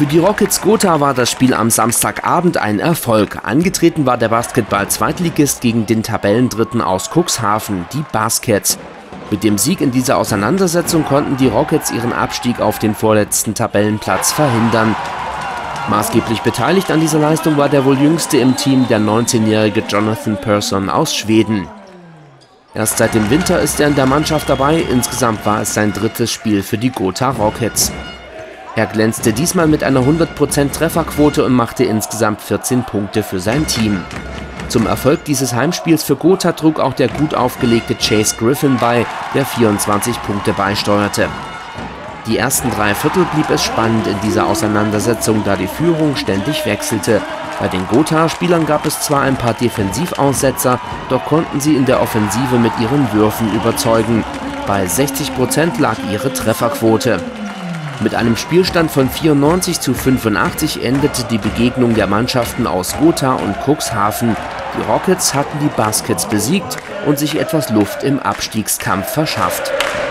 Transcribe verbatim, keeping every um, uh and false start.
Für die Rockets Gotha war das Spiel am Samstagabend ein Erfolg. Angetreten war der Basketball-Zweitligist gegen den Tabellendritten aus Cuxhaven, die Baskets. Mit dem Sieg in dieser Auseinandersetzung konnten die Rockets ihren Abstieg auf den vorletzten Tabellenplatz verhindern. Maßgeblich beteiligt an dieser Leistung war der wohl jüngste im Team, der neunzehnjährige Jonathan Persson aus Schweden. Erst seit dem Winter ist er in der Mannschaft dabei, insgesamt war es sein drittes Spiel für die Gotha Rockets. Er glänzte diesmal mit einer hundert Prozent Trefferquote und machte insgesamt vierzehn Punkte für sein Team. Zum Erfolg dieses Heimspiels für Gotha trug auch der gut aufgelegte Chase Griffin bei, der vierundzwanzig Punkte beisteuerte. Die ersten drei Viertel blieb es spannend in dieser Auseinandersetzung, da die Führung ständig wechselte. Bei den Gotha-Spielern gab es zwar ein paar Defensivaussetzer, doch konnten sie in der Offensive mit ihren Würfen überzeugen. Bei sechzig Prozent lag ihre Trefferquote. Mit einem Spielstand von vierundneunzig zu fünfundachtzig endete die Begegnung der Mannschaften aus Gotha und Cuxhaven. Die Rockets hatten die Baskets besiegt und sich etwas Luft im Abstiegskampf verschafft.